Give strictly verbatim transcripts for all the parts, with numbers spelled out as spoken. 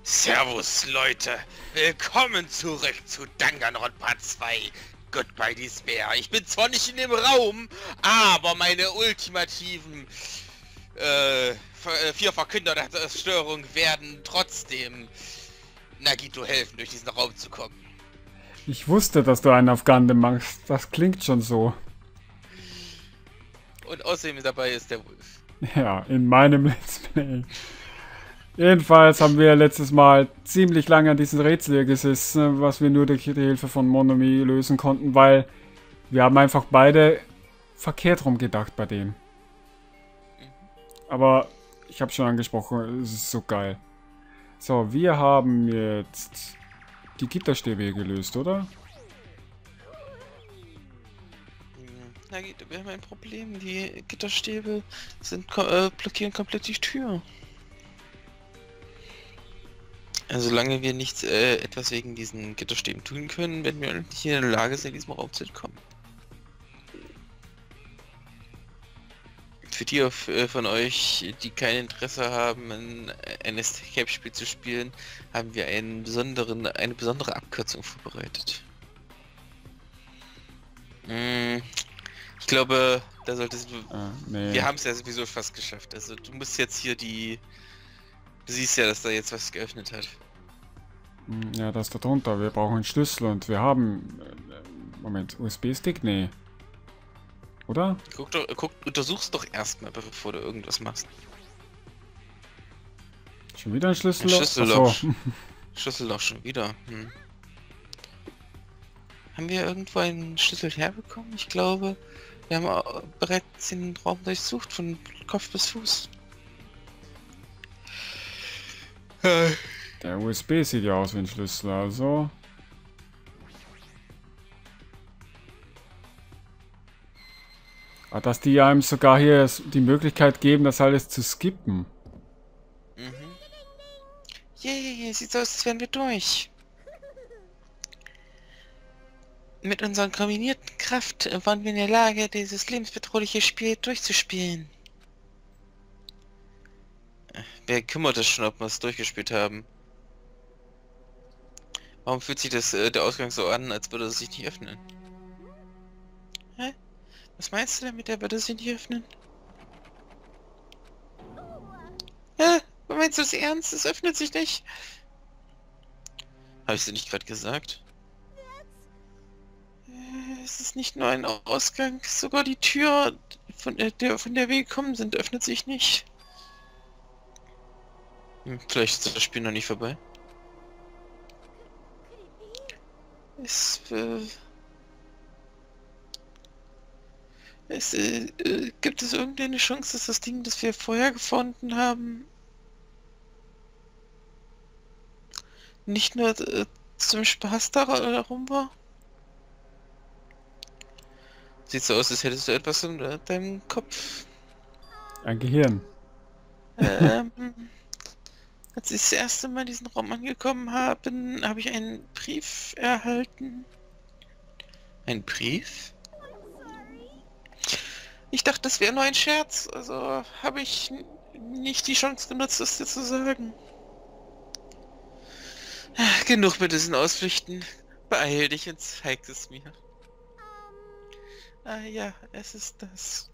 Servus, Leute. Willkommen zurück zu Danganronpa Part zwei. Goodbye Despair. Ich bin zwar nicht in dem Raum, aber meine ultimativen äh, vier Verkünder der Zerstörung werden trotzdem Nagito helfen, durch diesen Raum zu kommen. Ich wusste, dass du einen auf Gundam machst. Das klingt schon so. Und außerdem dabei ist der Wolf. Ja, in meinem Let's Play. Jedenfalls haben wir letztes Mal ziemlich lange an diesem Rätsel hier gesessen, was wir nur durch die Hilfe von Monomi lösen konnten, weil wir haben einfach beide verkehrt rum gedacht bei dem. Aber ich habe schon angesprochen, es ist so geil. So, wir haben jetzt die Gitterstäbe hier gelöst, oder? Na geht, wir haben ein Problem. Die Gitterstäbe sind äh, blockieren komplett die Tür. Also solange wir nichts äh, etwas wegen diesen Gitterstäben tun können, werden wir nicht in der Lage sein, in diesem Raum zu entkommen. Für die auf, äh, von euch, die kein Interesse haben, ein, ein Escape-Spiel zu spielen, haben wir einen besonderen, eine besondere Abkürzung vorbereitet. Hm, ich glaube, da solltest du... Ah, nee. Wir haben es ja sowieso fast geschafft. Also du musst jetzt hier die... Du siehst ja, dass da jetzt was geöffnet hat. Ja, das da drunter. Wir brauchen einen Schlüssel und wir haben... Moment, U S B-Stick? Nee. Oder? Guck doch, guck, untersuch's doch erstmal, bevor du irgendwas machst. Schon wieder ein Schlüssel? Ein Schlüsselloch. Ach so. Schlüsselloch schon wieder. Hm. Haben wir irgendwo einen Schlüssel herbekommen? Ich glaube, wir haben bereits den Raum durchsucht, von Kopf bis Fuß. Der U S B sieht ja aus wie ein Schlüssel, also... Ah, dass die einem sogar hier die Möglichkeit geben, das alles zu skippen. Mhm. Yay, sieht so aus, als wären wir durch. Mit unserer kombinierten Kraft waren wir in der Lage, dieses lebensbedrohliche Spiel durchzuspielen. Wer kümmert es schon, ob wir es durchgespielt haben? Warum fühlt sich das, äh, der Ausgang so an, als würde es sich nicht öffnen? Hä? Was meinst du damit, der würde sich nicht öffnen? Hä? Meinst du es ernst? Es öffnet sich nicht? Habe ich sie nicht gerade gesagt? Äh, es ist nicht nur ein Ausgang, sogar die Tür, von der, der, von der wir gekommen sind, öffnet sich nicht. Hm, vielleicht ist das Spiel noch nicht vorbei. Es, äh, es äh, äh, gibt es irgendeine Chance, dass das Ding, das wir vorher gefunden haben, nicht nur äh, zum Spaß darum war? Sieht so aus, als hättest du etwas in äh, deinem Kopf. Ein Gehirn. Ähm, als ich das erste Mal diesen Raum angekommen habe, habe ich einen Brief erhalten. Ein Brief? Ich dachte, das wäre nur ein Scherz, also habe ich nicht die Chance genutzt, das dir zu sagen. Ach, genug mit diesen Ausflüchten. Beeil dich und zeig es mir. Ah ja, es ist das.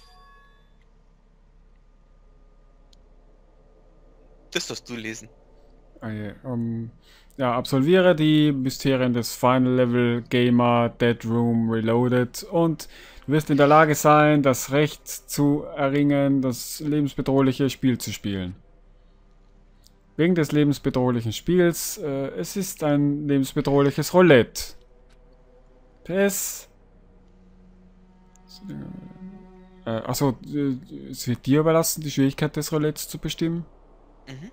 Das darfst du lesen. Okay, um, ja, absolviere die Mysterien des Final Level Gamer Dead Room Reloaded und du wirst in der Lage sein, das Recht zu erringen, das lebensbedrohliche Spiel zu spielen. Wegen des lebensbedrohlichen Spiels, äh, es ist ein lebensbedrohliches Roulette. P S. Äh, achso, äh, es wird dir überlassen, die Schwierigkeit des Roulettes zu bestimmen. Mhm.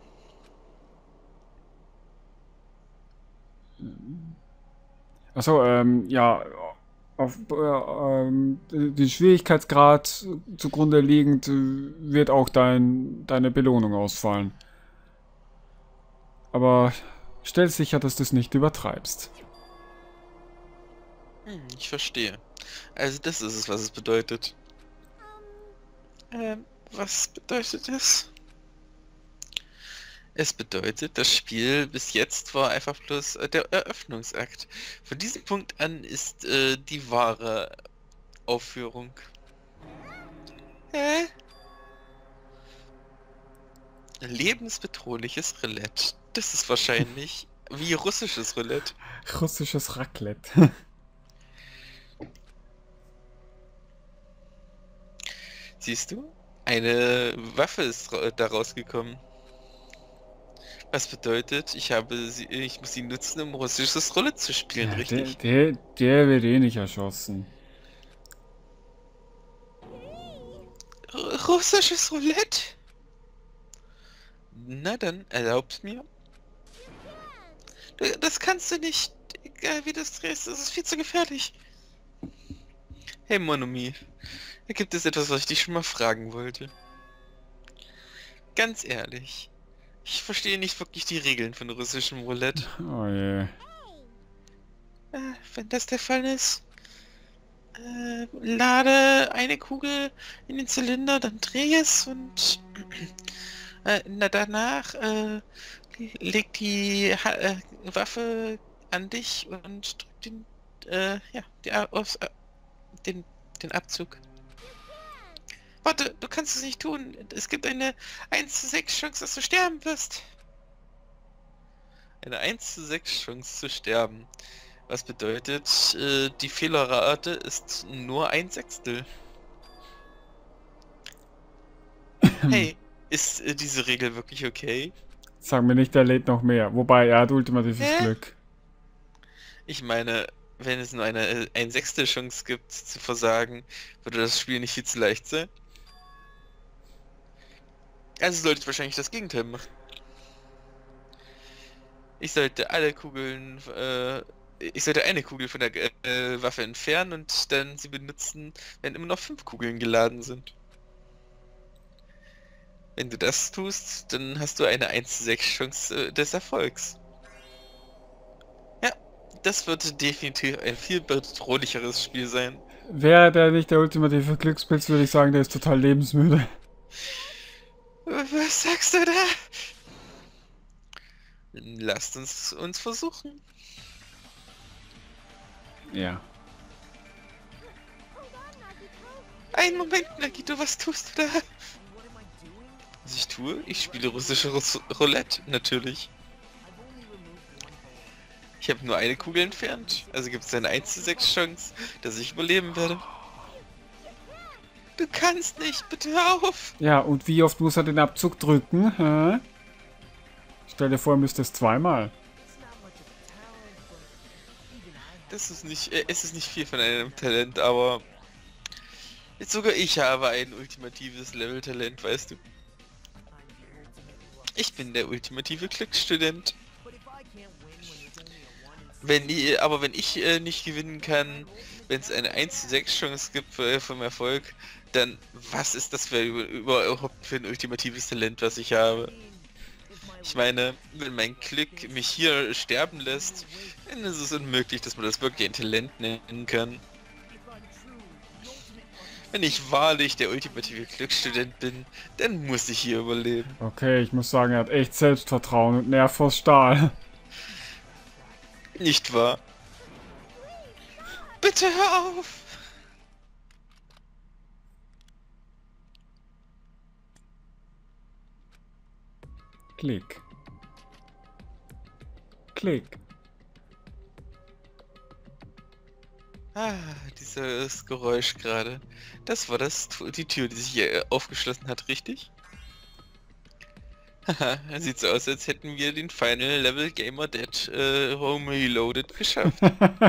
Achso, ähm, ja, auf äh, ähm, den Schwierigkeitsgrad zugrunde liegend äh, wird auch dein, deine Belohnung ausfallen. Aber stell sicher, dass du es nicht übertreibst. Hm, ich verstehe. Also das ist es, was es bedeutet. Ähm, was bedeutet das? Es bedeutet, das Spiel bis jetzt war einfach bloß äh, der Eröffnungsakt. Von diesem Punkt an ist äh, die wahre Aufführung. Hä? Lebensbedrohliches Roulette. Das ist wahrscheinlich wie russisches Roulette. Russisches Raclette. Siehst du? Eine Waffe ist ra- da rausgekommen. Was bedeutet, ich habe sie, ich muss sie nutzen, um russisches Roulette zu spielen, Ja, der, richtig? der, der wird eh nicht erschossen. R russisches Roulette? Na dann, erlaub's mir. Du- Das kannst du nicht. Egal wie du es drehst, das ist viel zu gefährlich. Hey Monomi, da gibt es etwas, was ich dich schon mal fragen wollte. Ganz ehrlich, ich verstehe nicht wirklich die Regeln von russischem Roulette. Oh je. Äh, wenn das der Fall ist, äh, lade eine Kugel in den Zylinder, dann dreh es und äh, na danach äh, leg die ha äh, Waffe an dich und drück den, äh, ja, die, A- aufs, äh, den, den Abzug. Warte, du kannst es nicht tun. Es gibt eine eins zu sechs Chance, dass du sterben wirst. Eine eins zu sechs Chance zu sterben. Was bedeutet, äh, die Fehlerrate ist nur ein Sechstel. Hey, ist äh, diese Regel wirklich okay? Sag mir nicht, der lädt noch mehr. Wobei, er hat ultimatives Hä? Glück. Ich meine, wenn es nur eine äh, ein Sechstel Chance gibt zu versagen, würde das Spiel nicht viel zu leicht sein. Also sollte ich wahrscheinlich das Gegenteil machen. Ich sollte alle Kugeln, äh, ich sollte eine Kugel von der äh, Waffe entfernen und dann sie benutzen, wenn immer noch fünf Kugeln geladen sind. Wenn du das tust, dann hast du eine eins zu sechs Chance äh, des Erfolgs. Ja, das wird definitiv ein viel bedrohlicheres Spiel sein. Wäre der nicht der ultimative Glückspilz, würde ich sagen, der ist total lebensmüde. Was sagst du da? Lasst uns uns versuchen. Ja. Einen Moment, Nagito, was tust du da? Was ich tue? Ich spiele russische Russ Roulette, natürlich. Ich habe nur eine Kugel entfernt, also gibt es eine eins zu sechs Chance, dass ich überleben werde. Du kannst nicht, bitte hör auf! Ja, und wie oft muss er den Abzug drücken? Hä? Stell dir vor, er müsste es zweimal. Das ist nicht, äh, es ist nicht viel von einem Talent, aber jetzt sogar ich habe ein ultimatives Level-Talent, weißt du. Ich bin der ultimative Glücksstudent. Wenn die, aber wenn ich äh, nicht gewinnen kann, wenn es eine eins zu sechs Chance gibt äh, vom Erfolg, dann was ist das für über, überhaupt für ein ultimatives Talent, was ich habe? Ich meine, wenn mein Glück mich hier sterben lässt, dann ist es unmöglich, dass man das wirklich ein Talent nennen kann. Wenn ich wahrlich der ultimative Glücksstudent bin, dann muss ich hier überleben. Okay, ich muss sagen, er hat echt Selbstvertrauen und Nerv aus Stahl. Nicht wahr? Bitte hör auf! Klick. Klick. Ah, dieses Geräusch gerade. Das war das, die Tür, die sich hier aufgeschlossen hat, richtig? Haha, sieht so aus, als hätten wir den Final Level Gamer Dead äh, Home Reloaded geschafft.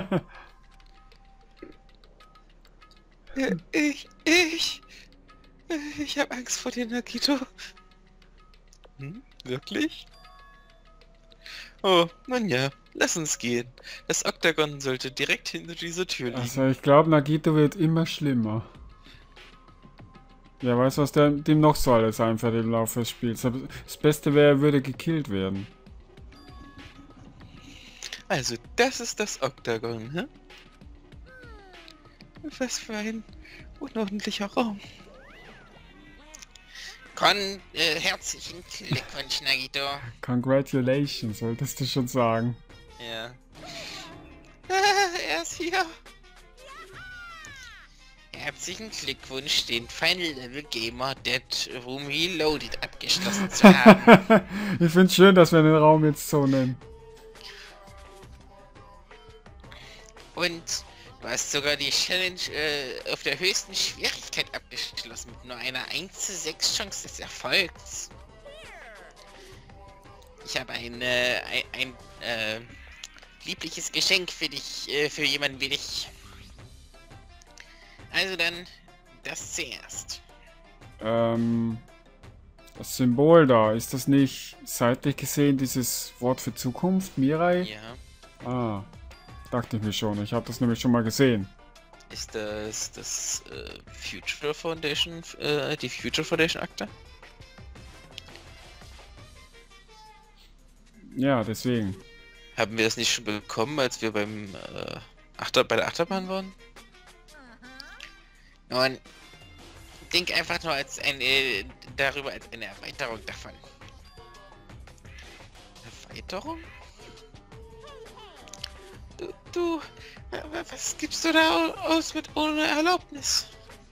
Äh, ich, ich, äh, ich habe Angst vor dir, Nagito. Hm, wirklich? Oh, nun ja, lass uns gehen. Das Oktagon sollte direkt hinter dieser Tür liegen. Also ich glaube, Nagito wird immer schlimmer. Wer weiß, was der, dem noch so alles einfällt im Laufe des Spiels. Aber das Beste wäre, er würde gekillt werden. Also, das ist das Oktagon, hä? Was für ein unordentlicher Raum. Con äh, herzlichen Glückwunsch, Nagito. Congratulations, solltest du schon sagen. Ja. Äh, er ist hier. Herzlichen Glückwunsch, den Final Level Gamer Dead Room Reloaded abgeschlossen zu haben. Ich finde es schön, dass wir den Raum jetzt so nennen. Und du hast sogar die Challenge äh, auf der höchsten Schwierigkeit abgeschlossen, mit nur einer eins zu sechs Chance des Erfolgs. Ich habe ein, äh, ein, ein äh, liebliches Geschenk für dich, äh, für jemanden wie dich. Also dann, das zuerst. Ähm, das Symbol da, ist das nicht seitlich gesehen dieses Wort für Zukunft, Mirai? Ja. Ah, dachte ich mir schon. Ich habe das nämlich schon mal gesehen. Ist das das äh, Future Foundation, äh, die Future Foundation Akte? Ja, deswegen. Haben wir das nicht schon bekommen, als wir beim äh, Achter bei der Achterbahn waren? Nun, denk einfach nur als eine, darüber als eine Erweiterung davon. Erweiterung? Du, du, was gibst du da aus mit ohne Erlaubnis?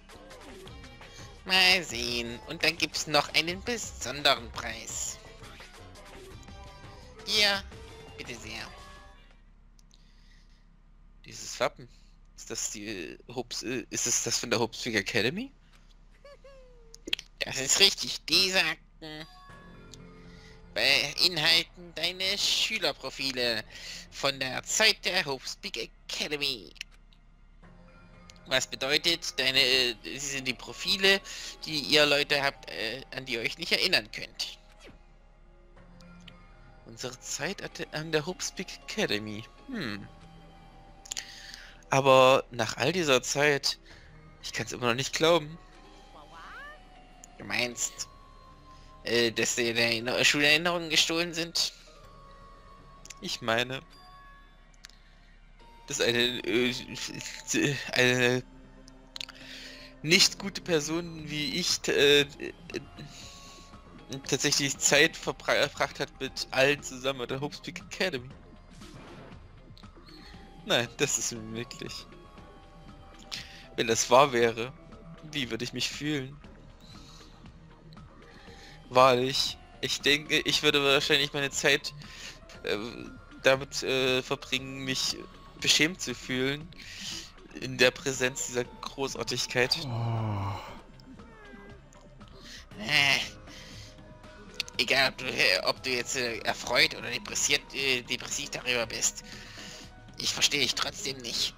Mal sehen. Und dann gibt's noch einen besonderen Preis. Hier, bitte sehr. Dieses Wappen. Ist das die Hopes, ist es das von der Hopespeak Academy? Das ist richtig. Diese Akten beinhalten deine Schülerprofile von der Zeit der Hopespeak Academy. Was bedeutet, deine, sie sind die Profile, die ihr Leute habt, äh, an die ihr euch nicht erinnern könnt. Unsere Zeit an der Hopespeak Academy. Hm. Aber nach all dieser Zeit, ich kann es immer noch nicht glauben. Du meinst, äh, dass dir deine Schulerinnerungen gestohlen sind? Ich meine, dass eine, äh, eine nicht gute Person wie ich äh, äh, tatsächlich Zeit verbracht hat mit allen zusammen der Hopespeak Academy. Nein, das ist unmöglich. Wenn das wahr wäre, wie würde ich mich fühlen? Wahrlich, ich denke, ich würde wahrscheinlich meine Zeit äh, damit äh, verbringen, mich beschämt zu fühlen in der Präsenz dieser Großartigkeit. Oh. Äh, egal, ob du, äh, ob du jetzt äh, erfreut oder depressiert, äh, depressiv darüber bist. Ich verstehe dich trotzdem nicht.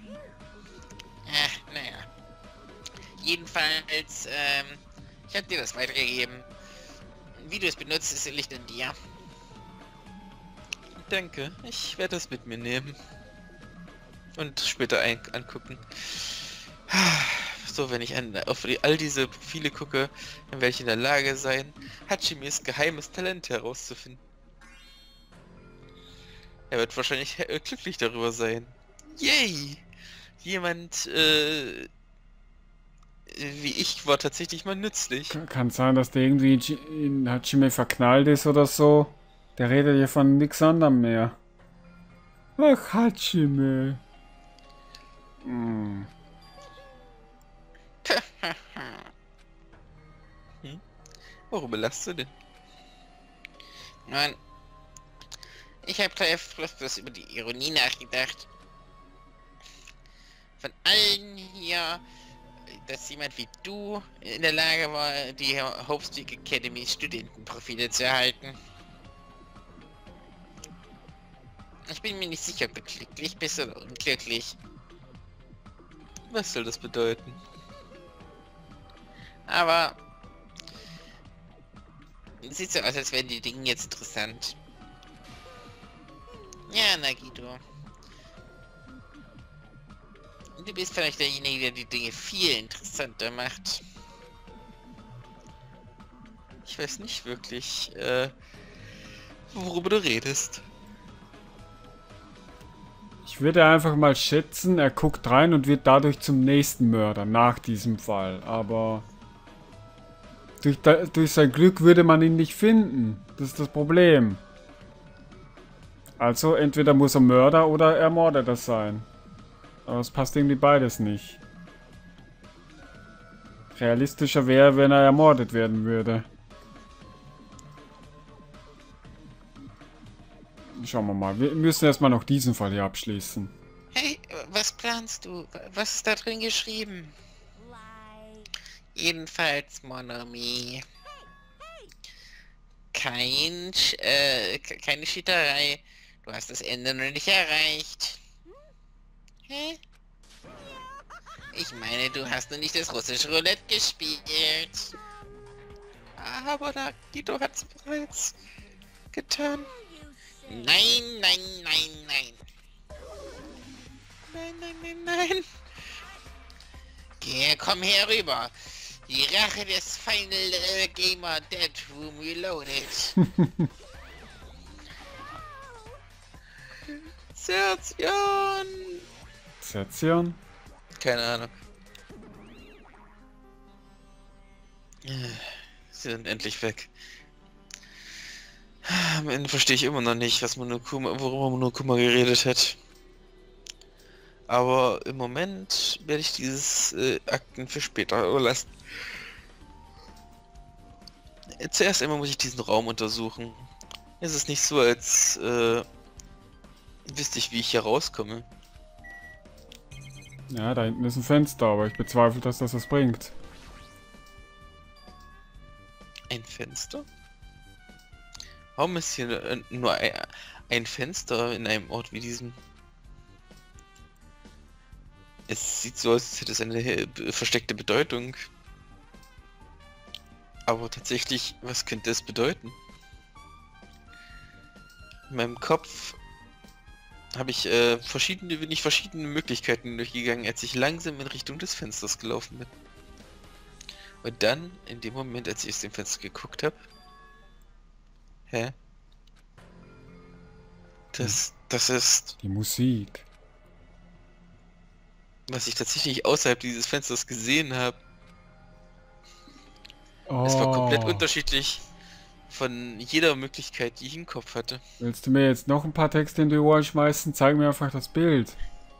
Äh, naja. Jedenfalls, ähm, ich habe dir das weitergegeben. Wie du es benutzt, ist Licht in dir. Danke, ich werde es mit mir nehmen. Und später ein angucken. So, wenn ich an, auf die, all diese Profile gucke, dann werde ich in der Lage sein, Hachimes geheimes Talent herauszufinden. Er wird wahrscheinlich äh, glücklich darüber sein. Yay! Jemand, äh, wie ich war tatsächlich mal nützlich. Kann sein, dass der irgendwie in Hajime verknallt ist oder so. Der redet ja von nix anderem mehr. Ach, Hajime. Hm. hm? Warum lachst du denn? Nein. Ich habe bloß über die Ironie nachgedacht. Von allen hier, dass jemand wie du in der Lage war, die Hopespeak Academy Studentenprofile zu erhalten. Ich bin mir nicht sicher, ob du glücklich bist oder unglücklich. Was soll das bedeuten? Aber es sieht so aus, als wären die Dinge jetzt interessant. Ja, Nagito. Du bist vielleicht derjenige, der die Dinge viel interessanter macht. Ich weiß nicht wirklich, äh, worüber du redest. Ich würde einfach mal schätzen, er guckt rein und wird dadurch zum nächsten Mörder nach diesem Fall. Aber Durch, da, durch sein Glück würde man ihn nicht finden. Das ist das Problem. Also entweder muss er Mörder oder Ermordeter sein. Aber es passt irgendwie beides nicht. Realistischer wäre, wenn er ermordet werden würde. Schauen wir mal. Wir müssen erstmal noch diesen Fall hier abschließen. Hey, was planst du? Was ist da drin geschrieben? Jedenfalls, Mon ami. Kein, Sch- äh, ke- keine Schieterei. Du hast das Ende noch nicht erreicht. Hä? Ich meine, du hast noch nicht das russische Roulette gespielt. Aber Nagito hat's bereits getan. Nein, nein, nein, nein. Nein, nein, nein, nein. Geh, komm her rüber. Die Rache des Final äh, Gamer Dead Room Reloaded. Sertion. Sertion? Keine Ahnung. Sie sind endlich weg. Am Ende verstehe ich immer noch nicht, was Monokuma, worüber Monokuma geredet hat. Aber im Moment werde ich dieses äh, Akten für später überlassen. Zuerst einmal muss ich diesen Raum untersuchen. Es ist nicht so, als äh, wüsste ich, wie ich hier rauskomme. Ja, da hinten ist ein Fenster, aber ich bezweifle, dass das was bringt. Ein Fenster? Warum ist hier äh, nur ein, ein Fenster in einem Ort wie diesem? Es sieht so aus, als hätte es eine äh, versteckte Bedeutung. Aber tatsächlich, was könnte es bedeuten? In meinem Kopf habe ich äh, verschiedene, bin ich verschiedene Möglichkeiten durchgegangen, als ich langsam in Richtung des Fensters gelaufen bin. Und dann, in dem Moment, als ich aus dem Fenster geguckt habe, hä? Das, das ist, Die Musik. was ich tatsächlich außerhalb dieses Fensters gesehen habe. Oh. Es war komplett unterschiedlich von jeder Möglichkeit, die ich im Kopf hatte. Willst du mir jetzt noch ein paar Texte in die Ohren schmeißen? Zeig mir einfach das Bild.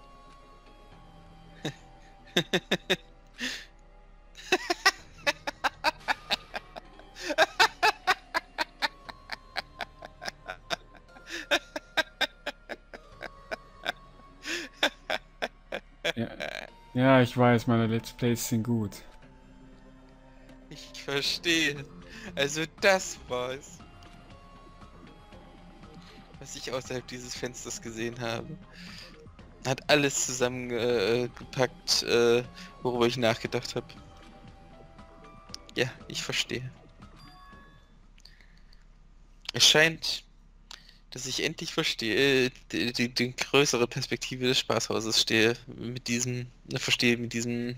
Ja, ja, ich weiß, meine Let's Plays sind gut. Ich verstehe. Also das war's, was ich außerhalb dieses Fensters gesehen habe. Hat alles zusammengepackt, äh, worüber ich nachgedacht habe. Ja, ich verstehe. Es scheint, dass ich endlich verstehe, äh, die, die, die größere Perspektive des Spaßhauses stehe. Mit diesem, äh, verstehe mit diesem...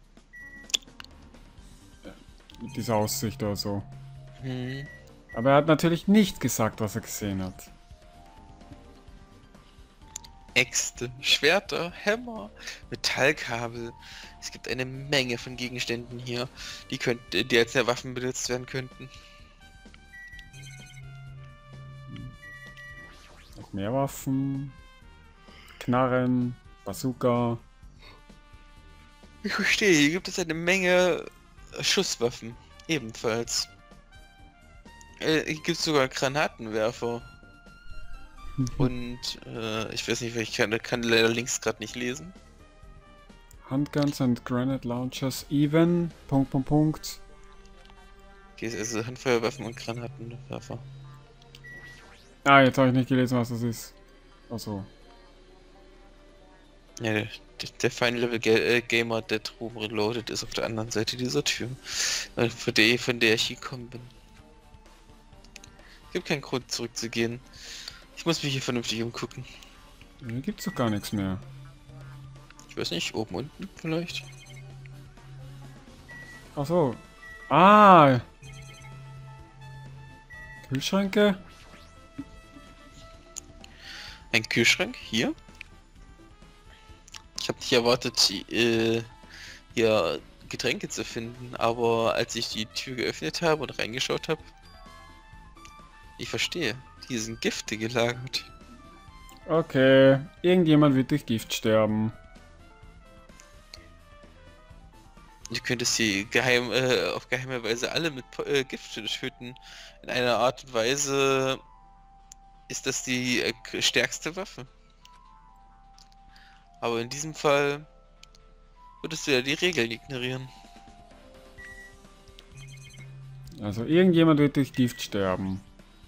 Mit dieser Aussicht oder so. Hm, Aber er hat natürlich nicht gesagt, was er gesehen hat. Äxte, Schwerter, Hämmer, Metallkabel. Es gibt eine Menge von Gegenständen hier, die, könnt, die als Waffen benutzt werden könnten. Noch mehr Waffen. Knarren. Bazooka. Ich verstehe, hier gibt es eine Menge Schusswaffen, ebenfalls. Äh, hier gibt es sogar Granatenwerfer. Und äh, ich weiß nicht, weil ich kann, kann leider links gerade nicht lesen. Handguns and Granite Launchers even. Punkt, Punkt, Punkt. Okay, also Handfeuerwaffen und Granatenwerfer. Ah, jetzt habe ich nicht gelesen, was das ist. Achso. Ja, der, der Final Level Ga äh, Gamer Dead Room Reloaded ist auf der anderen Seite dieser Tür, äh, von, der, von der ich gekommen bin. Es gibt keinen Grund zurückzugehen. Ich muss mich hier vernünftig umgucken. Hier gibt's doch gar nichts mehr. Ich weiß nicht, oben, unten vielleicht. Achso. Ah! Kühlschränke? Ein Kühlschrank hier. Ich habe nicht erwartet, äh, hier Getränke zu finden, aber als ich die Tür geöffnet habe und reingeschaut habe, ich verstehe, hier sind Gifte gelagert. Okay, irgendjemand wird durch Gift sterben. Du könntest sie geheim, äh, auf geheime Weise alle mit äh, Gift töten. In einer Art und Weise ist das die äh, stärkste Waffe. Aber in diesem Fall würdest du ja die Regeln ignorieren. Also irgendjemand wird durch Gift sterben.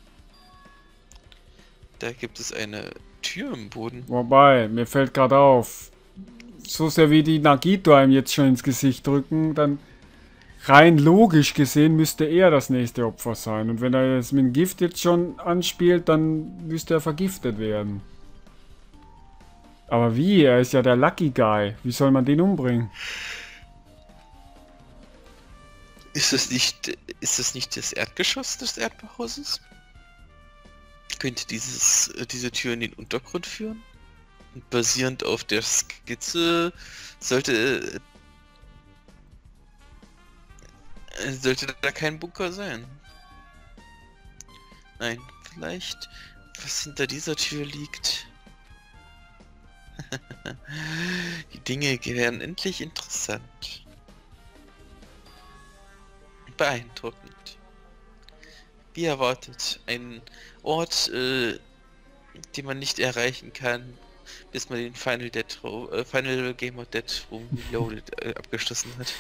Da gibt es eine Tür im Boden. Wobei, mir fällt gerade auf, so sehr wie die Nagito einem jetzt schon ins Gesicht drücken, dann rein logisch gesehen müsste er das nächste Opfer sein. Und wenn er es mit dem Gift jetzt schon anspielt, dann müsste er vergiftet werden. Aber wie? Er ist ja der Lucky Guy. Wie soll man den umbringen? Ist das nicht, ist das nicht das Erdgeschoss des Erdbauhauses? Könnte dieses, diese Tür in den Untergrund führen? Und basierend auf der Skizze sollte, sollte da kein Bunker sein. Nein, vielleicht, was hinter dieser Tür liegt. Die Dinge werden endlich interessant. Beeindruckend. Wie erwartet, ein Ort, äh, den man nicht erreichen kann, bis man den Final Dead äh, Final Game of Dead Room Reloaded äh, abgeschlossen hat.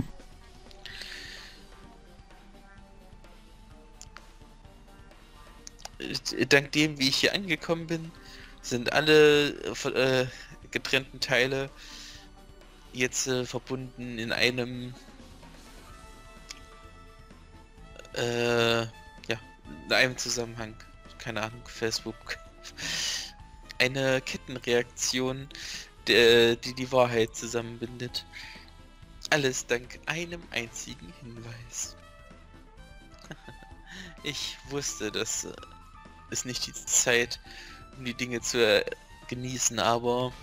Dank dem, wie ich hier angekommen bin, sind alle äh, getrennten Teile jetzt äh, verbunden in einem äh, ja, in einem Zusammenhang. Keine Ahnung, Facebook. Eine Kettenreaktion, die, die die Wahrheit zusammenbindet. Alles dank einem einzigen Hinweis. Ich wusste, dass äh, es nicht die Zeit, um die Dinge zu äh, genießen, aber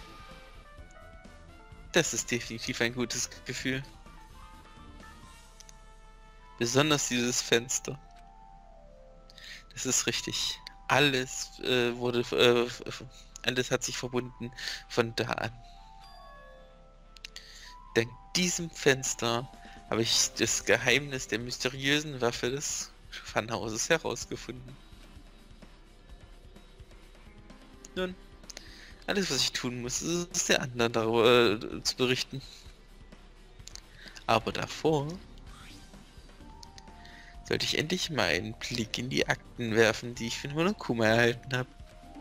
das ist definitiv ein gutes Gefühl. Besonders dieses Fenster. Das ist richtig. Alles äh, wurde, äh, alles hat sich verbunden von da an. Dank diesem Fenster habe ich das Geheimnis der mysteriösen Waffe des Funhauses herausgefunden. Nun, alles was ich tun muss, ist der anderen darüber äh, zu berichten. Aber davor sollte ich endlich mal einen Blick in die Akten werfen, die ich von Monokuma erhalten habe.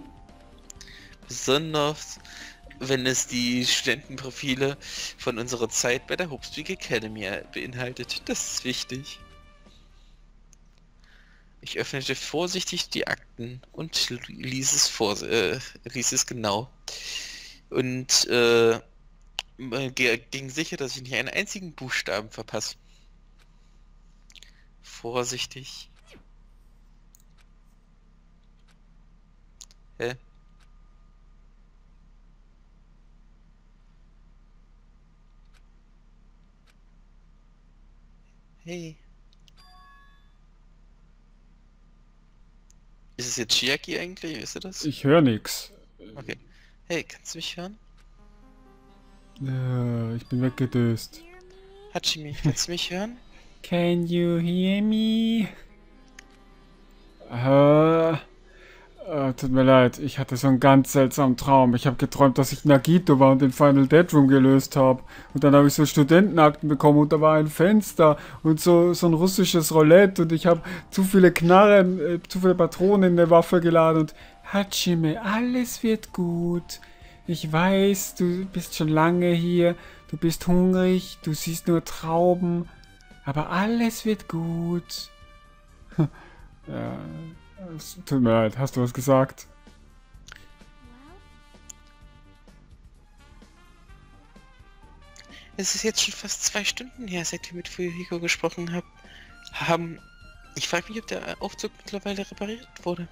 Besonders wenn es die Studentenprofile von unserer Zeit bei der Hopspeak Academy beinhaltet. Das ist wichtig. Ich öffnete vorsichtig die Akten und ließ es, vor, äh, ließ es genau. Und äh, ging sicher, dass ich nicht einen einzigen Buchstaben verpasse. Vorsichtig. Hä? Hey. Ist es jetzt Chiaki eigentlich? Wisst ihr das? Ich höre nix. Okay. Hey, kannst du mich hören? Äh, ich bin weggedöst. Hachimi, kannst du mich hören? Can you hear me? Äh, äh, tut mir leid, ich hatte so einen ganz seltsamen Traum. Ich habe geträumt, dass ich Nagito war und den Final Dead Room gelöst habe. Und dann habe ich so Studentenakten bekommen und da war ein Fenster und so, so ein russisches Roulette und ich habe zu viele Knarren, äh, zu viele Patronen in der Waffe geladen und Hachime, alles wird gut. Ich weiß, du bist schon lange hier, du bist hungrig, du siehst nur Trauben, aber alles wird gut. Ja, es tut mir leid, hast du was gesagt? Es ist jetzt schon fast zwei Stunden her, seit wir mit Fuyuhiko gesprochen hab, haben. Ich frage mich, ob der Aufzug mittlerweile repariert wurde.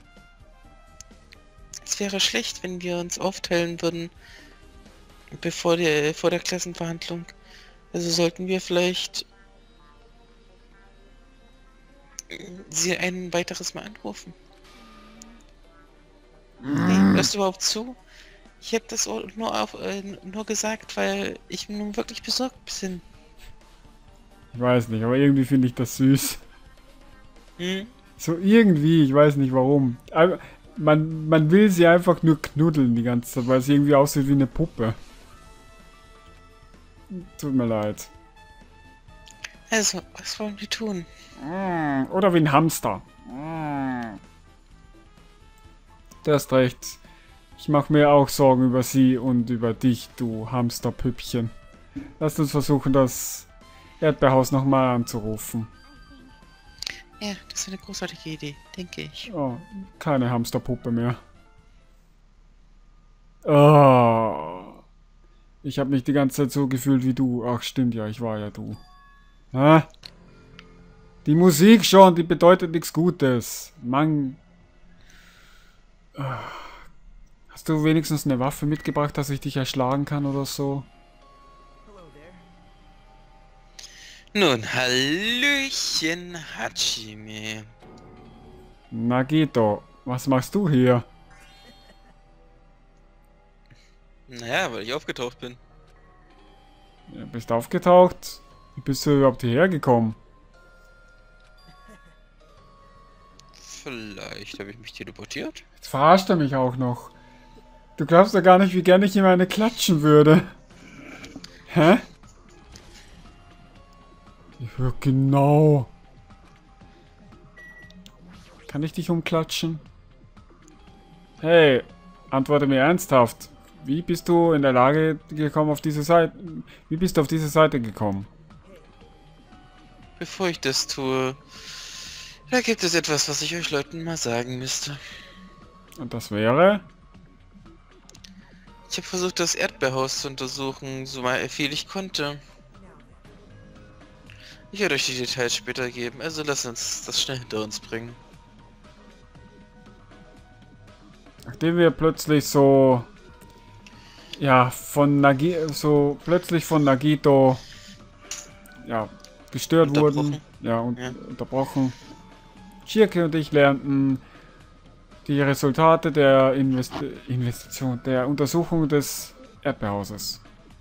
Es wäre schlecht, wenn wir uns aufteilen würden, bevor der, vor der Klassenverhandlung. Also sollten wir vielleicht sie ein weiteres Mal anrufen. Hey, hörst du überhaupt zu? Ich habe das nur auf, äh, nur gesagt, weil ich nun wirklich besorgt bin. Ich weiß nicht, aber irgendwie finde ich das süß. Hm? So irgendwie, ich weiß nicht warum. Aber man, man will sie einfach nur knuddeln die ganze Zeit, weil sie irgendwie aussieht wie eine Puppe. Tut mir leid. Also, was wollen wir tun? Oder wie ein Hamster. Du hast recht. Ich mache mir auch Sorgen über sie und über dich, du Hamsterpüppchen. Lasst uns versuchen, das Erdbeerhaus nochmal anzurufen. Ja, das ist eine großartige Idee, denke ich. Oh, keine Hamsterpuppe mehr. Oh. Ich habe mich die ganze Zeit so gefühlt wie du. Ach stimmt ja, ich war ja du. Hä? Die Musik schon, die bedeutet nichts Gutes. Mann. Hast du wenigstens eine Waffe mitgebracht, dass ich dich erschlagen kann oder so? Nun, Hallöchen, Hachime. Nagito, was machst du hier? Naja, weil ich aufgetaucht bin. Ja, bist aufgetaucht? Wie bist du überhaupt hierher gekommen? Vielleicht habe ich mich teleportiert. Jetzt verarscht er mich auch noch. Du glaubst ja gar nicht, wie gerne ich ihm eine klatschen würde. Hä? Ja, genau. Kann ich dich umklatschen? Hey, antworte mir ernsthaft. Wie bist du in der Lage gekommen auf diese Seite? Wie bist du auf diese Seite gekommen? Bevor ich das tue, da gibt es etwas, was ich euch Leuten mal sagen müsste. Und das wäre? Ich habe versucht, das Erdbeerhaus zu untersuchen, so mal viel ich konnte. Ich werde euch die Details später geben, also lasst uns das schnell hinter uns bringen. Nachdem wir plötzlich so... Ja, von Nagi so plötzlich von Nagito... Ja, gestört wurden. Ja, und ja. unterbrochen. Chirke und ich lernten die Resultate der Invest Investition, der Untersuchung des Erdbeerhauses.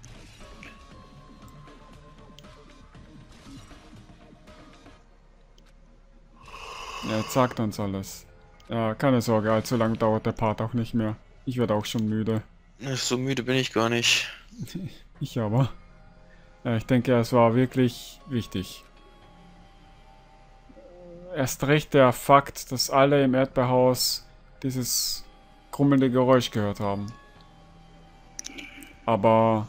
Ja, jetzt sagt uns alles. Ja, keine Sorge, allzu lang dauert der Part auch nicht mehr. Ich werde auch schon müde. So müde bin ich gar nicht. Ich aber. Ja, ich denke, es war wirklich wichtig. Erst recht der Fakt, dass alle im Erdbeerhaus dieses grummelnde Geräusch gehört haben. Aber...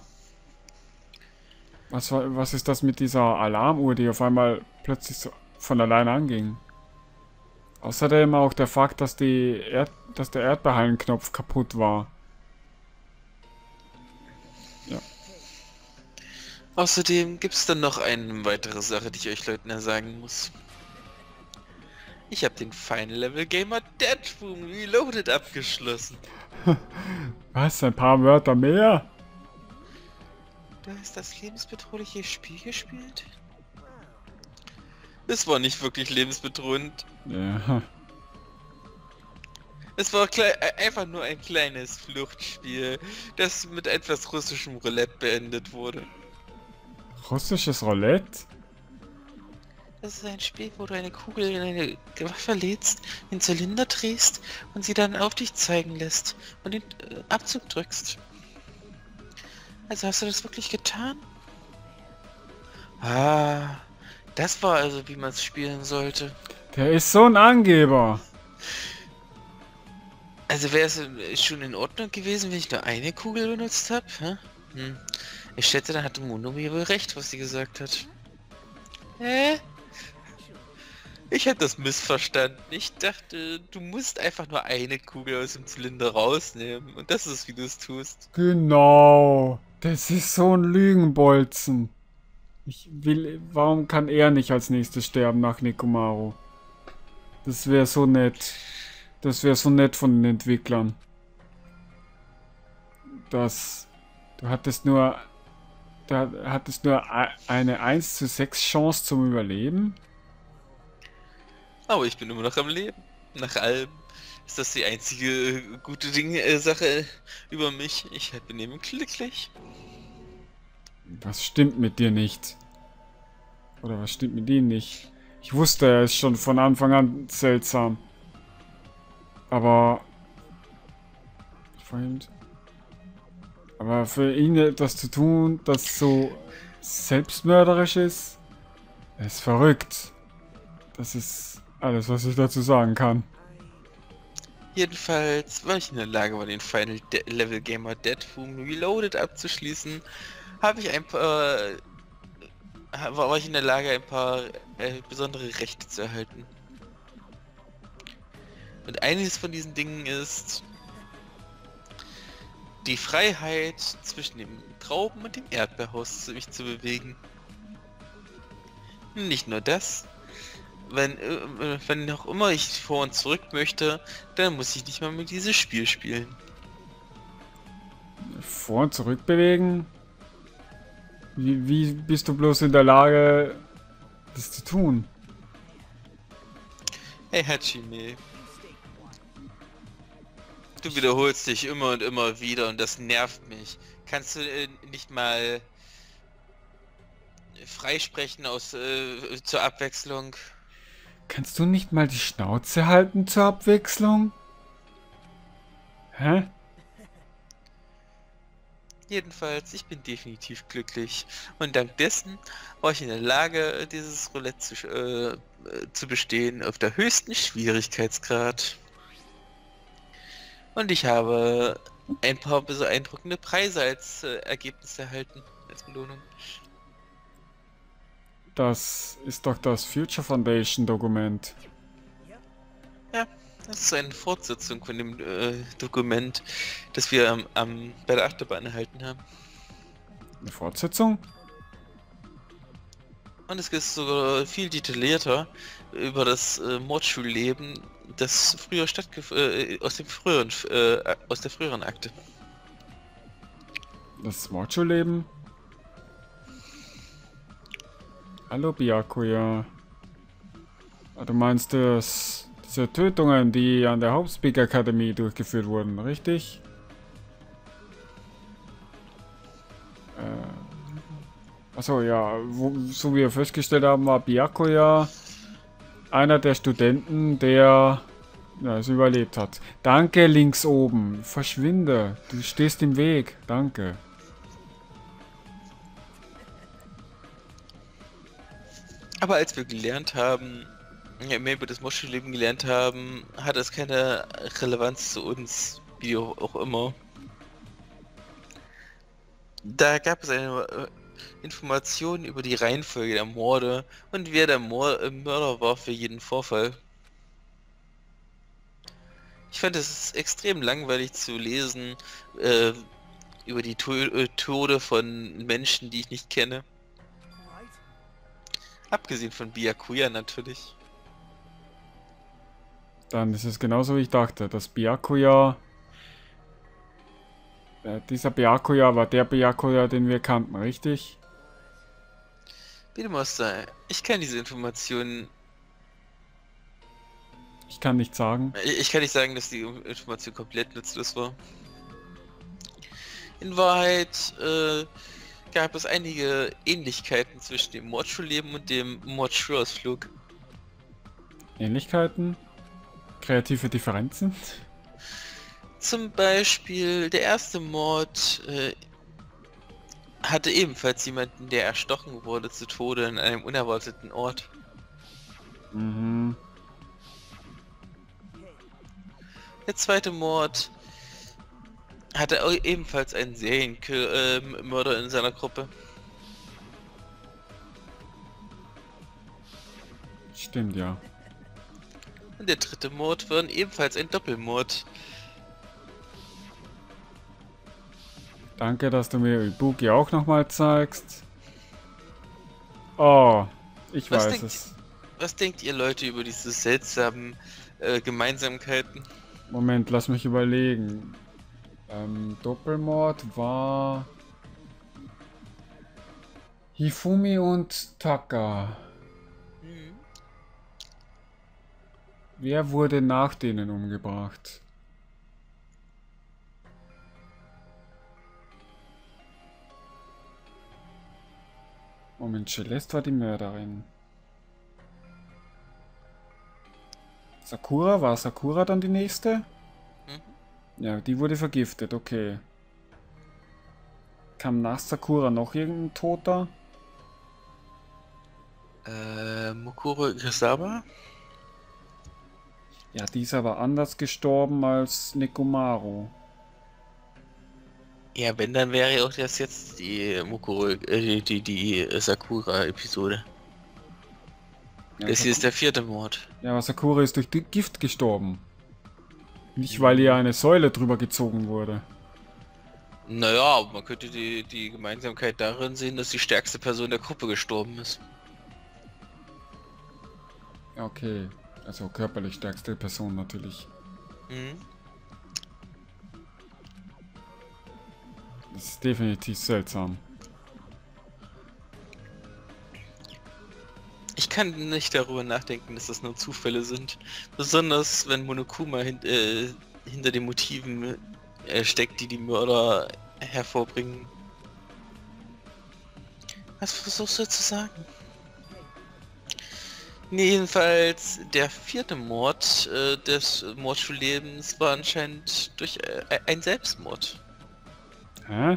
Was, war, was ist das mit dieser Alarmuhr, die auf einmal plötzlich so von alleine anging? Außerdem auch der Fakt, dass, die Erd dass der Erdbeerhallenknopf kaputt war. Ja. Außerdem gibt es dann noch eine weitere Sache, die ich euch Leuten sagen muss. Ich habe den Final Level Gamer Dead Room Reloaded abgeschlossen. Was? Ein paar Wörter mehr? Du hast das lebensbedrohliche Spiel gespielt? Es war nicht wirklich lebensbedrohend. Ja. Es war einfach nur ein kleines Fluchtspiel, das mit etwas russischem Roulette beendet wurde. Russisches Roulette? Das ist ein Spiel, wo du eine Kugel in eine Waffe lädst, den Zylinder drehst und sie dann auf dich zeigen lässt und den äh, Abzug drückst. Also hast du das wirklich getan? Ah, das war also, wie man es spielen sollte. Der ist so ein Angeber. Also wäre es schon in Ordnung gewesen, wenn ich nur eine Kugel benutzt habe? Hm? Ich schätze, dann hatte Monomi wohl recht, was sie gesagt hat. Hä? Ich habe das missverstanden. Ich dachte, du musst einfach nur eine Kugel aus dem Zylinder rausnehmen. Und das ist, wie du es tust. Genau. Das ist so ein Lügenbolzen. Ich will... Warum kann er nicht als nächstes sterben nach Nekomaru? Das wäre so nett. Das wäre so nett von den Entwicklern. Das... Du hattest nur... du hattest nur eine eins zu sechs Chance zum Überleben? Aber ich bin immer noch am Leben. Nach allem ist das die einzige gute Dinge, äh, Sache über mich. Ich bin eben glücklich. Was stimmt mit dir nicht? Oder was stimmt mit ihm nicht? Ich wusste, er ist schon von Anfang an seltsam. Aber... Freund... Aber für ihn etwas zu tun, das so selbstmörderisch ist, ist verrückt. Das ist alles, was ich dazu sagen kann. Jedenfalls war ich in der Lage, bei den Final De Level Gamer Dead Room Reloaded abzuschließen. Habe ich ein paar... Äh, war ich in der Lage, ein paar äh, besondere Rechte zu erhalten. Und eines von diesen Dingen ist... die Freiheit zwischen dem Trauben- und dem Erdbeerhaus mich zu bewegen. Nicht nur das, wenn, äh, wenn auch immer ich vor und zurück möchte, dann muss ich nicht mal mit dieses Spiel spielen. Vor und zurück bewegen? Wie, wie bist du bloß in der Lage, das zu tun? Hey Hachime. Du wiederholst dich immer und immer wieder und das nervt mich. Kannst du äh, nicht mal freisprechen aus äh, zur Abwechslung? Kannst du nicht mal die Schnauze halten zur Abwechslung? Hä? Jedenfalls, ich bin definitiv glücklich und dank dessen war ich in der Lage, dieses Roulette zu, äh, zu bestehen auf der höchsten Schwierigkeitsgrad. Und ich habe ein paar beeindruckende Preise als äh, Ergebnis erhalten, als Belohnung. Das ist doch das Future Foundation Dokument. Ja, das ist eine Fortsetzung von dem äh, Dokument, das wir am, am, bei der Achterbahn erhalten haben. Eine Fortsetzung? Und es ist sogar viel detaillierter über das äh, Mordschulleben, das früher stattgefunden äh, aus dem früheren äh, aus der früheren Akte. Das Mordschulleben? Hallo Byakuya. Ah, du meinst das, diese Tötungen, die an der Hauptspeak Akademie durchgeführt wurden, richtig? Äh, achso, ja, wo, so wie wir festgestellt haben, war Byakuya einer der Studenten, der ja, es überlebt hat. Danke, links oben. Verschwinde. Du stehst im Weg. Danke. Aber als wir gelernt haben, ja, mehr über das Mordschulleben gelernt haben, hat es keine Relevanz zu uns, wie auch immer. Da gab es eine äh, Information über die Reihenfolge der Morde und wer der Mor äh, Mörder war für jeden Vorfall. Ich fand es extrem langweilig zu lesen äh, über die to äh, Tode von Menschen, die ich nicht kenne. Abgesehen von Byakuya natürlich. Dann ist es genauso wie ich dachte. Das Byakuya... Äh, dieser Byakuya war der Byakuya, den wir kannten, richtig? Wie dem auch sei, ich kann diese Informationen... Ich kann nicht sagen. Ich, ich kann nicht sagen, dass die Information komplett nutzlos war. In Wahrheit äh, gab es einige Ähnlichkeiten zwischen dem Mordschulleben und dem Mordschulausflug. Ähnlichkeiten? Kreative Differenzen? Zum Beispiel der erste Mord äh, hatte ebenfalls jemanden, der erstochen wurde zu Tode in einem unerwarteten Ort. Mhm. Der zweite Mord hatte au- ebenfalls einen Serienmörder in seiner Gruppe. Stimmt, ja. Und der dritte Mord war ebenfalls ein Doppelmord. Danke, dass du mir Ibuki auch nochmal zeigst. Oh, ich Was weiß denkt- es. Was denkt ihr Leute über diese seltsamen äh, Gemeinsamkeiten? Moment, lass mich überlegen. Ähm, Doppelmord war... Hifumi und Taka. Hm. Wer wurde nach denen umgebracht? Moment, Celeste war die Mörderin. Sakura? War Sakura dann die nächste? Mhm. Ja, die wurde vergiftet, okay. Kam nach Sakura noch irgendein Toter? Äh, Mukuro Irisama? Ja, die ist aber anders gestorben als Nekomaru. Ja, wenn, dann wäre auch das jetzt die Mukuro, äh, die, die Sakura-Episode. Ja, Das hier Saku- ist der vierte Mord. ja, aber Sakura ist durch die Gift gestorben. Nicht, weil ihr eine Säule drüber gezogen wurde. Naja, aber man könnte die, die Gemeinsamkeit darin sehen, dass die stärkste Person der Gruppe gestorben ist. Ja, okay. Also körperlich stärkste Person natürlich. Mhm. Das ist definitiv seltsam. Ich kann nicht darüber nachdenken, dass das nur Zufälle sind. Besonders wenn Monokuma hin, äh, hinter den Motiven äh, steckt, die die Mörder hervorbringen. Was versuchst du zu sagen? Nee, jedenfalls der vierte Mord äh, des Mordschullebens war anscheinend durch äh, ein Selbstmord. Hä?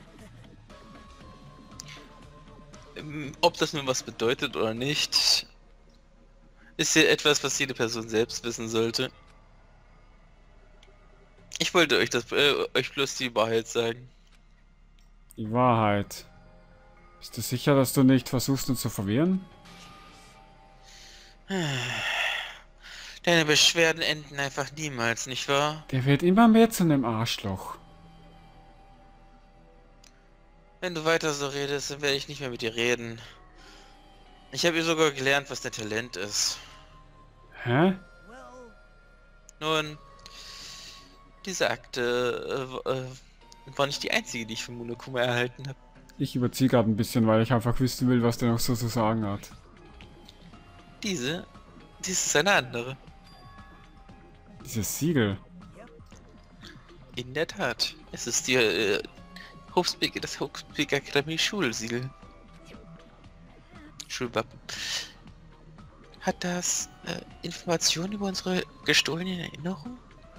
Ähm, Ob das nun was bedeutet oder nicht, ist ja etwas, was jede Person selbst wissen sollte. Ich wollte euch das, äh, euch bloß die Wahrheit sagen. Die Wahrheit. Bist du sicher, dass du nicht versuchst, uns zu verwirren? Deine Beschwerden enden einfach niemals, nicht wahr? Der wird immer mehr zu einem Arschloch. Wenn du weiter so redest, dann werde ich nicht mehr mit dir reden. Ich habe ihr sogar gelernt, was dein Talent ist. Hä? Nun, diese Akte äh, äh, war nicht die einzige, die ich von Monokuma erhalten habe. Ich überziehe gerade ein bisschen, weil ich einfach wissen will, was der noch so zu sagen hat. Diese, dies ist eine andere. Dieses Siegel. In der Tat. Es ist die, äh, Hofspeak, das Hofspeak Akademie Schulsiegel. Schulwappen. Hat das äh, Informationen über unsere gestohlenen Erinnerungen?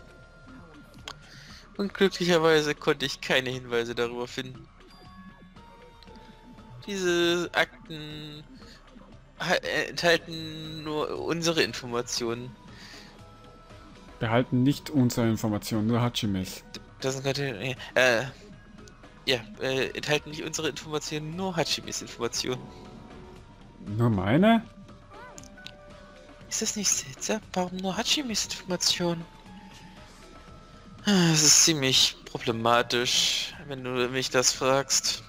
Und glücklicherweise konnte ich keine Hinweise darüber finden. Diese Akten ha- äh, enthalten nur unsere Informationen. Behalten nicht unsere Informationen, nur Hachimis. Das sind gerade, äh, ja, äh, enthalten nicht unsere Informationen, nur Hachimis Informationen. Nur meine? Ist das nicht seltsam? Warum nur Hachimis Informationen? Es ist ziemlich problematisch, wenn du mich das fragst.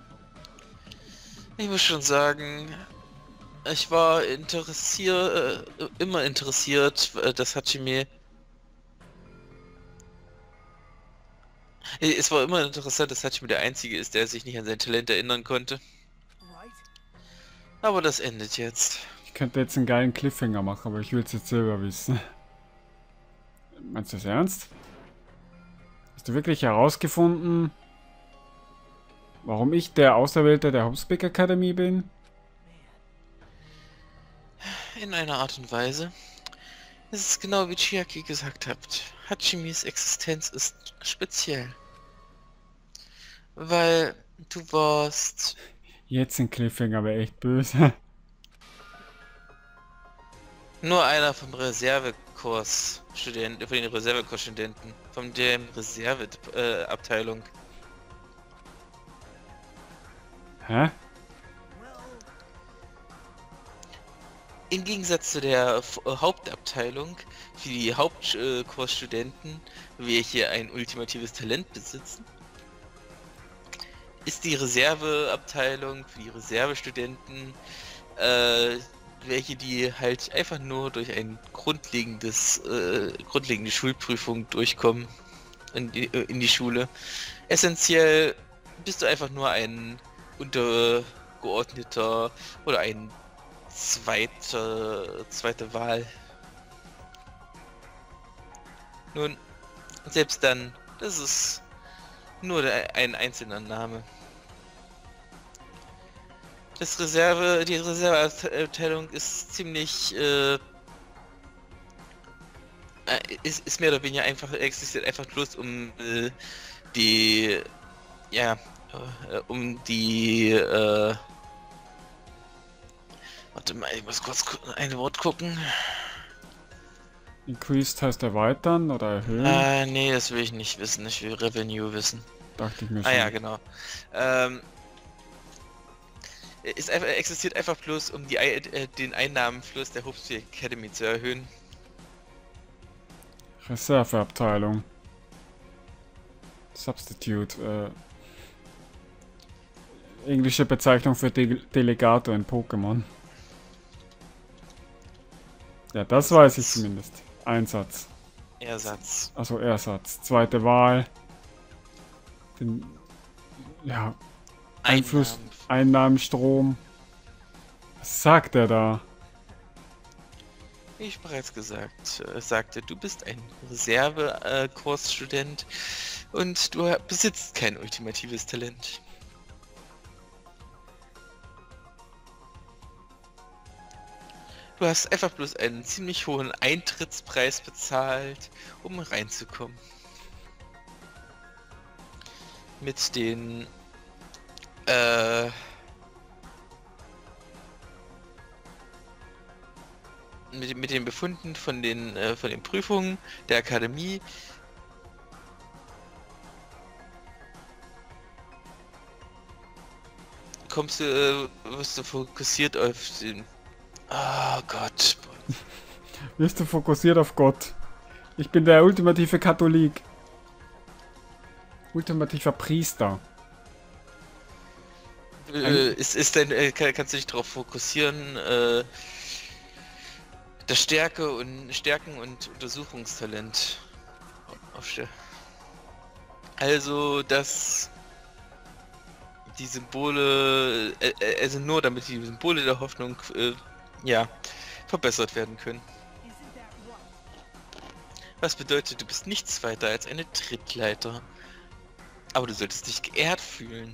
Ich muss schon sagen, ich war interessiert, äh, immer interessiert, äh, dass Hachime... Es war immer interessant, dass Hachime der Einzige ist, der sich nicht an sein Talent erinnern konnte. Aber das endet jetzt. Ich könnte jetzt einen geilen Cliffhanger machen, aber ich will es jetzt selber wissen. Meinst du das ernst? Hast du wirklich herausgefunden, warum ich der Auserwählte der Hofspeak Akademie bin? In einer Art und Weise. Es ist genau wie Chiaki gesagt hat. Hachimis Existenz ist speziell. Weil du warst... Jetzt ein Cliffhanger wäre echt böse. Nur einer vom Reservekurs-Studenten, von den Reservekurs-Studenten, von der Reserve-Abteilung. Hä? Im Gegensatz zu der F- äh, Hauptabteilung für die Hauptkursstudenten, welche ein ultimatives Talent besitzen, ist die Reserveabteilung für die Reservestudenten, äh, welche die halt einfach nur durch ein grundlegendes, äh, grundlegende Schulprüfung durchkommen in die, äh, in die Schule. Essentiell bist du einfach nur ein unter Abgeordneter oder ein zweite, zweite Wahl. Nun, selbst dann, das ist nur der, ein einzelner Name. Das Reserve, die Reserveabteilung ist ziemlich, äh, ist, ist mehr oder weniger einfach, existiert einfach bloß um äh, die, ja, äh, um die, äh, warte mal, ich muss kurz ein Wort gucken. Increased heißt erweitern oder erhöhen? Ah, nee, das will ich nicht wissen, ich will Revenue wissen. Dachte ich mir schon. Ah ja, genau. Ähm, ist einfach, existiert einfach bloß, um die, äh, den Einnahmenfluss der Hope Street Academy zu erhöhen. Reserveabteilung. Substitute. Äh, englische Bezeichnung für De Delegator in Pokémon. Ja, das Ersatz. weiß ich zumindest. Einsatz. Ersatz. Also Ersatz. Zweite Wahl. Den, ja. Einfluss. Einnahmen. Einnahmenstrom. Was sagt er da? Wie ich bereits gesagt äh, sagte, du bist ein Reserve-Kursstudent und du besitzt kein ultimatives Talent. Du hast einfach bloß einen ziemlich hohen Eintrittspreis bezahlt, um reinzukommen. Mit den äh, mit, mit den Befunden von den äh, von den Prüfungen der Akademie kommst du, äh, wirst du fokussiert auf den. Oh Gott. Bist du fokussiert auf Gott? Ich bin der ultimative Katholik. Ultimativer Priester. Äh, ist, ist denn, äh, kann, kannst du dich darauf fokussieren, äh, das Stärke und Stärken und Untersuchungstalent aufstellen. Also, dass die Symbole, äh, äh, also nur damit die Symbole der Hoffnung, äh, ja, verbessert werden können. Was bedeutet, du bist nichts weiter als eine Trittleiter. Aber du solltest dich geehrt fühlen.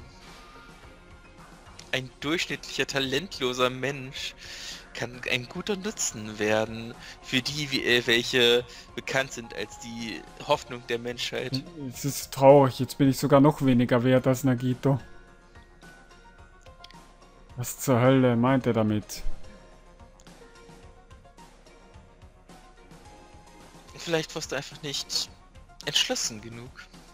Ein durchschnittlicher, talentloser Mensch kann ein guter Nutzen werden für die, wie, äh, welche bekannt sind als die Hoffnung der Menschheit. Es ist traurig, jetzt bin ich sogar noch weniger wert als Nagito. Was zur Hölle meint er damit? Vielleicht warst du einfach nicht entschlossen genug.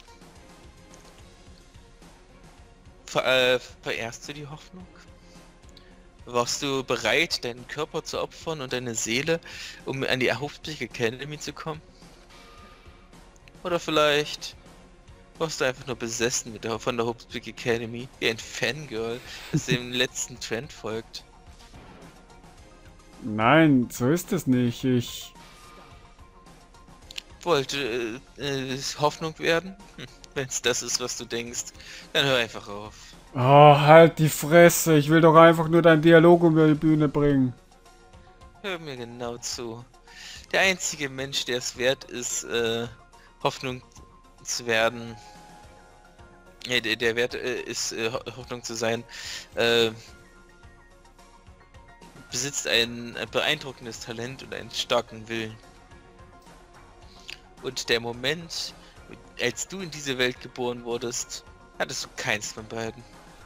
Ver äh, verehrst du die Hoffnung? Warst du bereit, deinen Körper zu opfern und deine Seele, um an die Hope Street Academy zu kommen? Oder vielleicht warst du einfach nur besessen mit der, von der Hope Street Academy, wie ein Fangirl, das dem letzten Trend folgt? Nein, so ist es nicht. Ich... Wollte äh, äh, Hoffnung werden? Hm, wenn es das ist, was du denkst, dann hör einfach auf. Oh, halt die Fresse. Ich will doch einfach nur deinen Dialog über die Bühne bringen. Hör mir genau zu. Der einzige Mensch, der es wert ist, äh, Hoffnung zu werden, ja, der, der wert äh, ist, äh, Hoffnung zu sein, äh, besitzt ein, ein beeindruckendes Talent und einen starken Willen. Und der Moment, als du in diese Welt geboren wurdest, hattest du keins von beiden.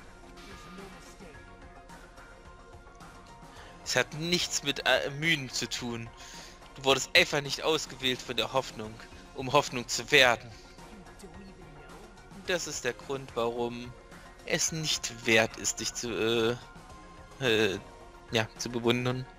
Es hat nichts mit äh, Mühen zu tun. Du wurdest einfach nicht ausgewählt von der Hoffnung, um Hoffnung zu werden. Das ist der Grund, warum es nicht wert ist, dich zu, äh, äh, ja, zu bewundern.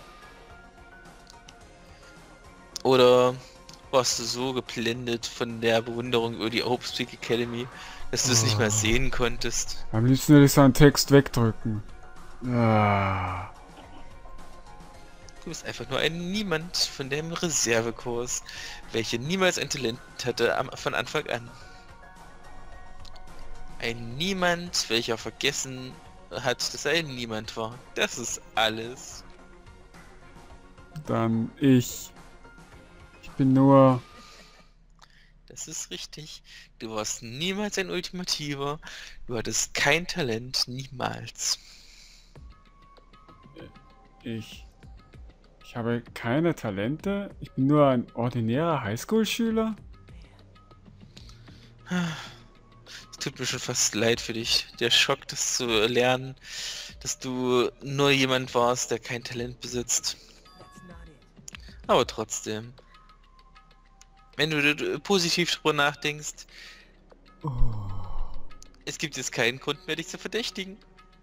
Oder warst du so geblendet von der Bewunderung über die Hope Street Academy, dass du es nicht mal sehen konntest? Am liebsten würde ich so einen Text wegdrücken. Ah. Du bist einfach nur ein Niemand von dem Reservekurs, welcher niemals ein Talent hatte am, von Anfang an. Ein Niemand, welcher vergessen, hat, dass er niemand war. Das ist alles. Dann ich. Ich bin nur... Das ist richtig. Du warst niemals ein Ultimativer. Du hattest kein Talent. Niemals. Ich... Ich habe keine Talente. Ich bin nur ein ordinärer Highschool-Schüler. Es tut mir schon fast leid für dich. Der Schock, das zu lernen, dass du nur jemand warst, der kein Talent besitzt. Aber trotzdem. Wenn du, du positiv drüber nachdenkst, Oh. es gibt jetzt keinen Grund mehr, dich zu verdächtigen.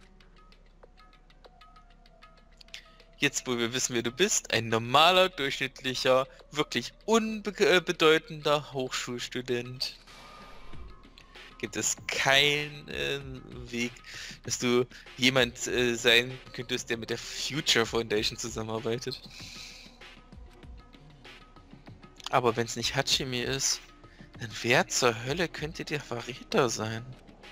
Jetzt, wo wir wissen, wer du bist, ein normaler, durchschnittlicher, wirklich unbedeutender Hochschulstudent, gibt es keinen äh, Weg, dass du jemand äh, sein könntest, der mit der Future Foundation zusammenarbeitet. Aber wenn es nicht Hachime ist, dann wer zur Hölle könnte der Verräter sein?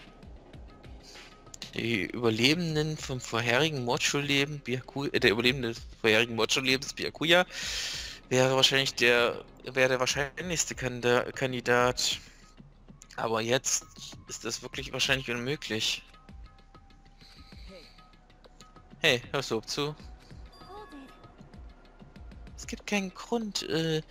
Die Überlebenden vom vorherigen Mordschulleben, Byakuya, äh, der Überlebende des vorherigen Mordschullebens, Byakuya, wäre wahrscheinlich der, wäre der wahrscheinlichste Kanda Kandidat. Aber jetzt ist das wirklich wahrscheinlich unmöglich. Hey, hörst du ob zu? Es gibt keinen Grund, äh,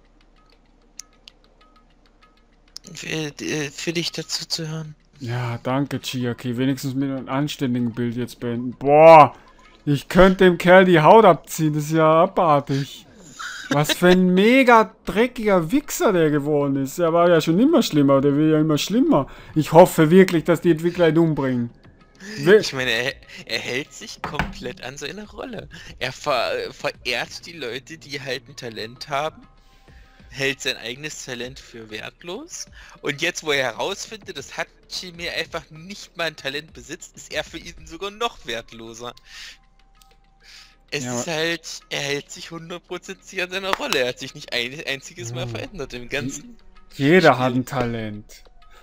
für, äh, für dich dazu zu hören. Ja, danke, Chiaki. Wenigstens mit einem anständigen Bild jetzt beenden. Boah, ich könnte dem Kerl die Haut abziehen. Das ist ja abartig. Was für ein mega dreckiger Wichser der geworden ist. Der war ja schon immer schlimmer. Der wird ja immer schlimmer. Ich hoffe wirklich, dass die Entwickler ihn umbringen. We Ich meine, er, er hält sich komplett an seine Rolle. Er ver, verehrt die Leute, die halt ein Talent haben. Hält sein eigenes Talent für wertlos. Und jetzt, wo er herausfindet, dass Hachime einfach nicht mal ein Talent besitzt, ist er für ihn sogar noch wertloser. Es Ja, ist halt, er hält sich hundertprozentig an seiner Rolle. Er hat sich nicht ein einziges Mal Ja. verändert im ganzen. Jeder hat ein Talent.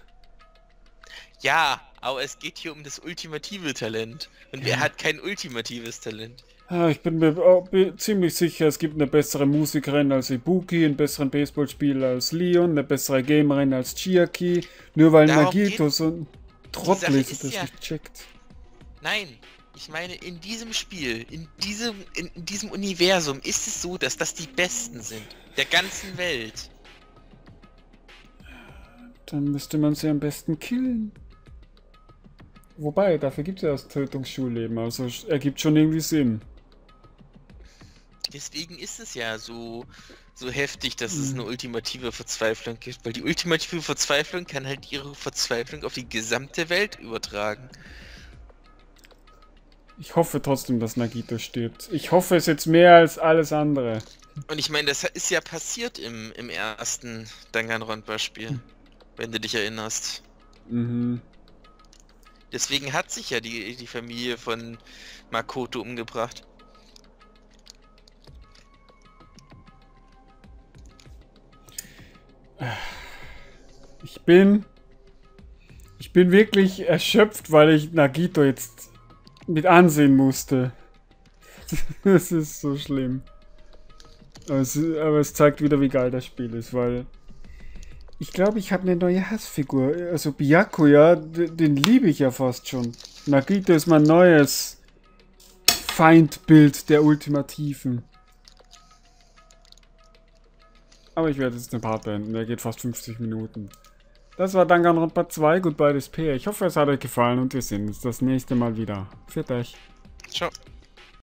Ja, aber es geht hier um das ultimative Talent. Und Ja. wer hat kein ultimatives Talent? Ah, ich bin mir oh, bin ziemlich sicher, es gibt eine bessere Musikerin als Ibuki, einen besseren Baseballspieler als Leon, eine bessere Gamerin als Chiaki. Nur weil Darum Nagito geht- so ein Trottel Sache ist und ist das ja- nicht checkt. Nein, ich meine, in diesem Spiel, in diesem, in, in diesem Universum ist es so, dass das die Besten sind. Der ganzen Welt. Dann müsste man sie am besten killen. Wobei, dafür gibt es ja das Tötungsschulleben, also ergibt schon irgendwie Sinn. Deswegen ist es ja so, so heftig, dass es Mhm. eine ultimative Verzweiflung gibt. Weil die ultimative Verzweiflung kann halt ihre Verzweiflung auf die gesamte Welt übertragen. Ich hoffe trotzdem, dass Nagito stirbt. Ich hoffe es jetzt mehr als alles andere. Und ich meine, das ist ja passiert im, im ersten Danganronpa-Spiel. Wenn du dich erinnerst. Mhm. Deswegen hat sich ja die, die Familie von Makoto umgebracht. Ich bin... Ich bin wirklich erschöpft, weil ich Nagito jetzt mit ansehen musste. Das ist so schlimm. Aber es, aber es zeigt wieder, wie geil das Spiel ist, weil... Ich glaube, ich habe eine neue Hassfigur. Also Byakuya, den liebe ich ja fast schon. Nagito ist mein neues Feindbild der Ultimativen. Aber ich werde jetzt den Part beenden. Der geht fast fünfzig Minuten. Das war Danganronpa zwei, Goodbye Despair. Ich hoffe, es hat euch gefallen und wir sehen uns das nächste Mal wieder. Für euch. Ciao.